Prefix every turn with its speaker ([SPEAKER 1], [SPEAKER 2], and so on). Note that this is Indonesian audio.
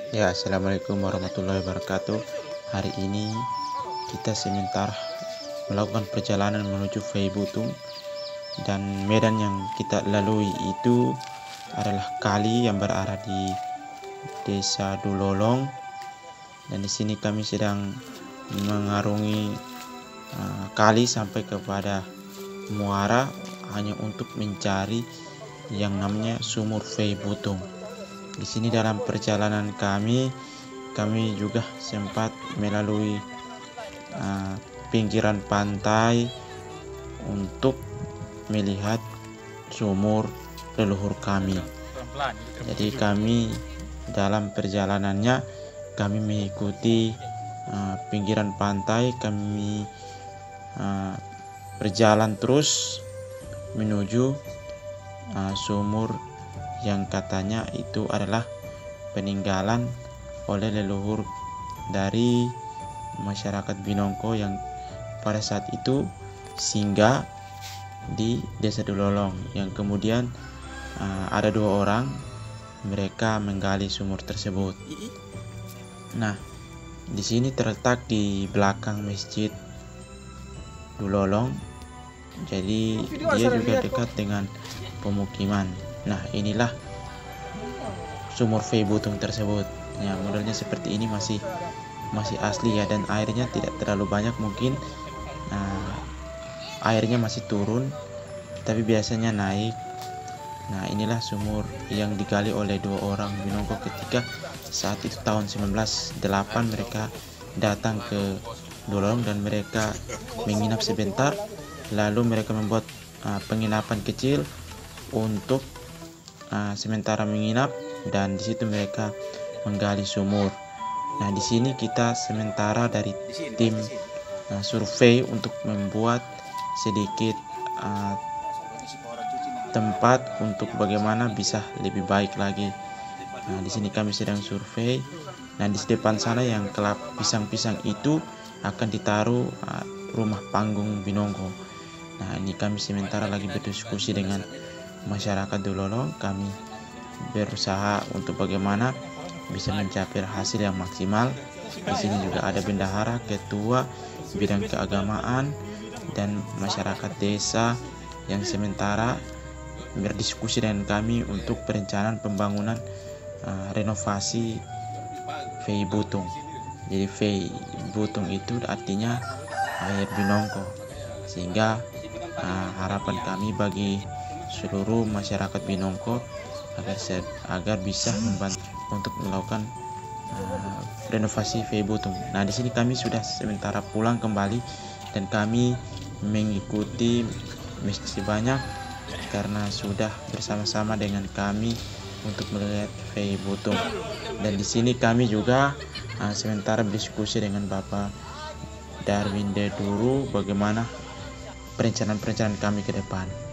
[SPEAKER 1] Ya, assalamualaikum warahmatullahi wabarakatuh. Hari ini kita sementara melakukan perjalanan menuju Fei Butung, dan medan yang kita lalui itu adalah kali yang berada di Desa Dulolong, dan di sini kami sedang mengarungi kali sampai kepada muara hanya untuk mencari yang namanya sumur Fei Butung. Di sini dalam perjalanan kami juga sempat melalui pinggiran pantai untuk melihat sumur leluhur kami. Jadi kami dalam perjalanannya kami mengikuti pinggiran pantai, kami berjalan terus menuju sumur yang katanya itu adalah peninggalan oleh leluhur dari masyarakat Binongko yang pada saat itu singgah di Desa Dulolong, yang kemudian ada 2 orang mereka menggali sumur tersebut. Nah, di sini terletak di belakang masjid Dulolong, jadi dia juga dekat dengan pemukiman. Nah, inilah sumur Fei Butung tersebut. Ya, modelnya seperti ini, masih asli ya, dan airnya tidak terlalu banyak, mungkin airnya masih turun tapi biasanya naik. Nah, inilah sumur yang digali oleh 2 orang Binongko ketika saat itu tahun 1908 mereka datang ke Dulolong dan mereka menginap sebentar, lalu mereka membuat penginapan kecil untuk sementara menginap, dan di situ mereka menggali sumur. Nah, di sini kita sementara dari tim survei untuk membuat sedikit tempat untuk bagaimana bisa lebih baik lagi. Nah, di sini kami sedang survei. Nah, di depan sana yang kelap pisang-pisang itu akan ditaruh rumah panggung Binongko. Nah, ini kami sementara lagi berdiskusi dengan masyarakat Dulolong. Kami berusaha untuk bagaimana bisa mencapai hasil yang maksimal. Di sini juga ada bendahara, ketua bidang keagamaan, dan masyarakat desa yang sementara berdiskusi dengan kami untuk perencanaan pembangunan renovasi Fei Butung. Jadi Fei Butung itu artinya air Binongko, sehingga harapan kami bagi seluruh masyarakat Binongko agar bisa membantu untuk melakukan renovasi Fei Butung. Nah, di sini kami sudah sementara pulang kembali dan kami mengikuti Masjid Banyak karena sudah bersama-sama dengan kami untuk melihat Fei Butung. Dan di sini kami juga sementara berdiskusi dengan Bapak Darwin Deduru bagaimana perencanaan kami ke depan.